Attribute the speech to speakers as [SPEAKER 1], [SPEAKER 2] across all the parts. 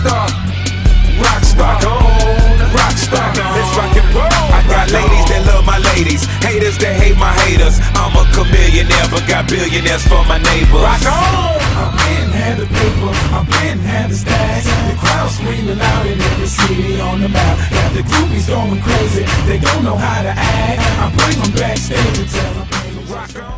[SPEAKER 1] rockstar, rockstar, rockstar. Let's rock and roll. I got ladies that love my ladies, haters that hate my haters. I'm a chamillionaire, but got billionaires for my neighbors. Rock on.
[SPEAKER 2] I'm getting had the paper, I'm getting had the stacks. The crowd screaming loud in every city on the map. Got the groupies going crazy, they don't know how to act. I bring them backstage and tell them, rock on.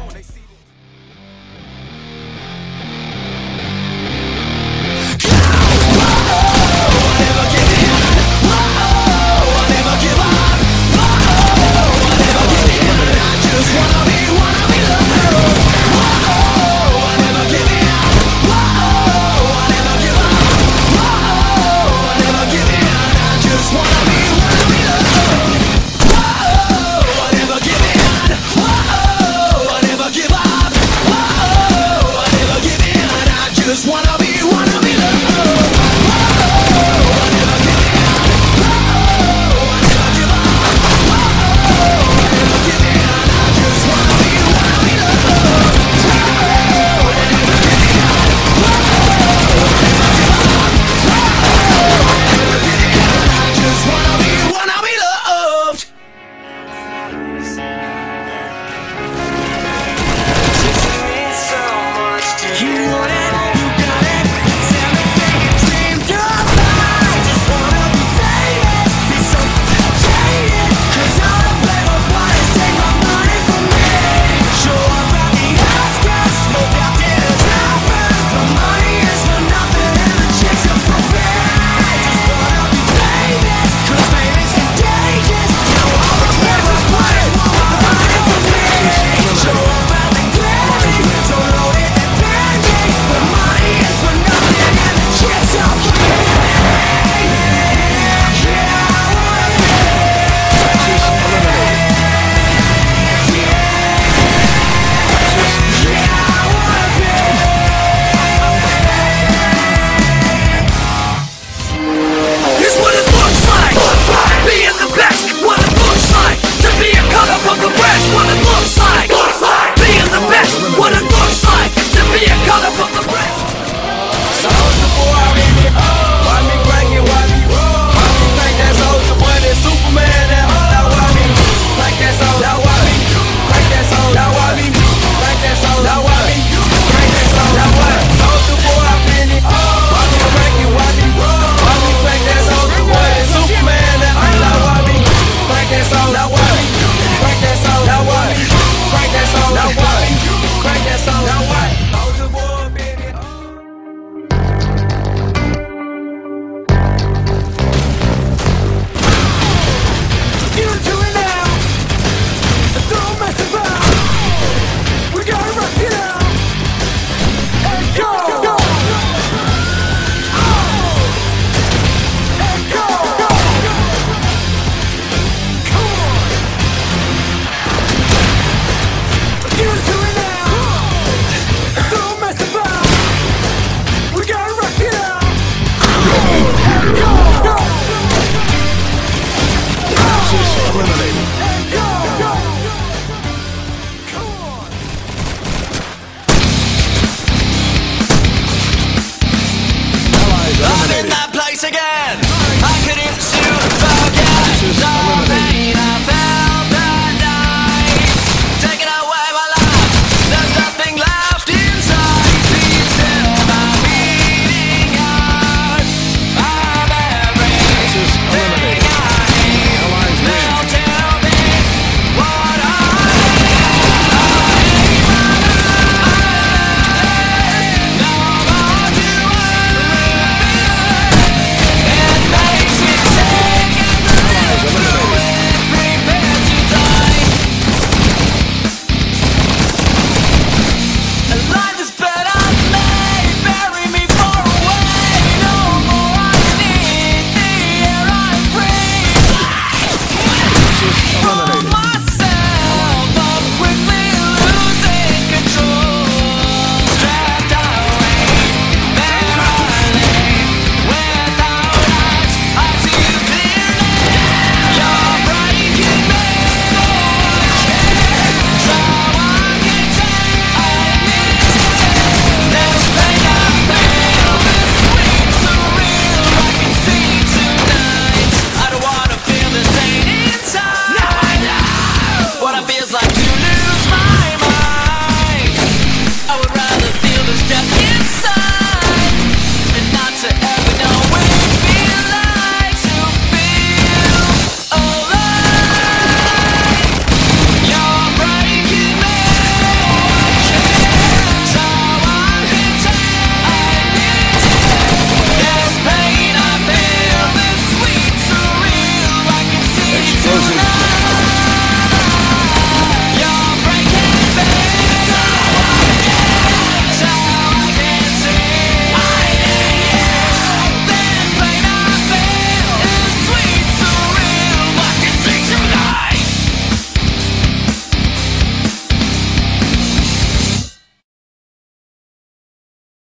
[SPEAKER 3] Again.